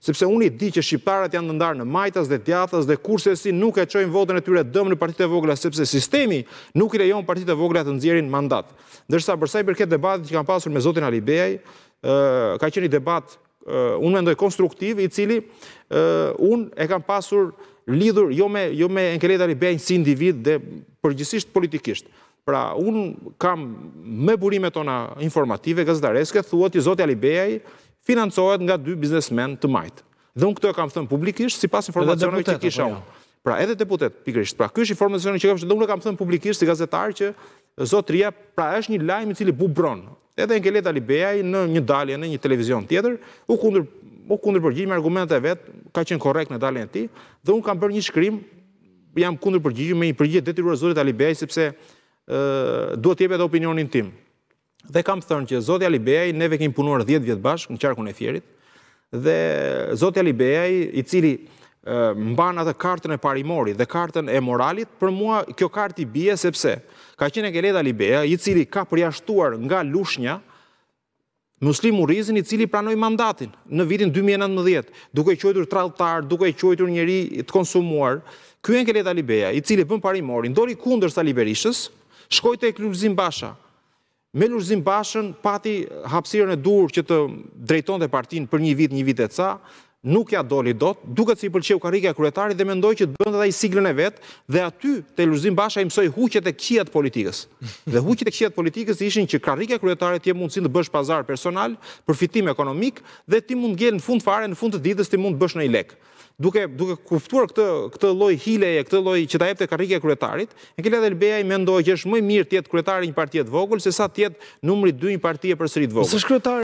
Sepse unë i di që shqiptarët janë ndarë në majtas dhe djathtas dhe kurse si nuk e çojnë votën e tyre dëm në partitë e vogla sepse sistemi nuk i lejon partitë e vogla të nxjerrin mandat. Ndërsa për sa i përket debatit që kanë pasur me zotin Ali Beaj, ka qenë një debat unë mendoj konstruktiv, i cili unë e kam pasur lidhur jo me Enkelet Ali Beajn si individ dhe përgjithsisht politikisht. Pra, unë kam me burimet tona informative, gazetareske, thuhet që zoti Ali Beaj financohet nga 2 biznesmen të majtë. Dhe unë këtë e kam thënë publikisht, sipas informacioneve që kisha unë. Pra, edhe deputet, pikërisht. Pra, ky është informacioni që kam, dhe unë e kam thënë publikisht si gazetar që zotëria, pra, është një lajm i cili bubron. Edhe Enkelet Ali Beaj në një dalje në një televizion tjetër, u kundërpërgjigj me argumentet e vet, ka qenë korrekt në daljen e tij, dhe unë kam bërë një shkrim, jam kundërpërgjigjur me një përgjigje detyruar zotit Ali Beaj sepse duhet t'jep edhe opinionin tim. Dhe kam thënë që zoti Ali Beaj neve kemi punuar 10 vjet bashkë në qarkun e Fierit, dhe zoti Ali Beaj, i cili mban atë kartën e parimorit dhe kartën e moralit, për mua kjo kartë i bie sepse ka qenë Enkelet Ali Beaj, i cili ka përjashtuar nga Lushnja Muslim Urrizin, i cili pranoi mandatin në vitin 2019, duke quajtur tradhtar, duke quajtur njeri të konsumuar. Ky Enkelet Ali Beaj, i cili bën parimorin, doli kundër Sali Berishës, shkoi tek Lulzim Basha. Me Lulzim Bashën pati hapësirën e dur që të drejtonte partinë për një vit e ca, nuk ja doli dot, duket se i pëlqeu karrika e kryetarit dhe mendoi që të bënte ai siglën e vet, dhe aty te Lulzim Basha i mësoi huqet e këqija të politikës. Dhe huqet e këqija të politikës ishin që karrika e kryetarit ti mundësi të bësh pazar personal, përfitim ekonomik dhe ti mund ngel në fund fare, në fund të ditës ti mund të bësh në lek. Duke kuptuar këtë lloj hileje, këtë lloj që ta jepte karrika e kryetarit, Enkelet Ali Beaj mendoi që është më mirë të jetë kryetari i një partie të vogël sesa të jetë numri 2 i një partie përsëri të vogël.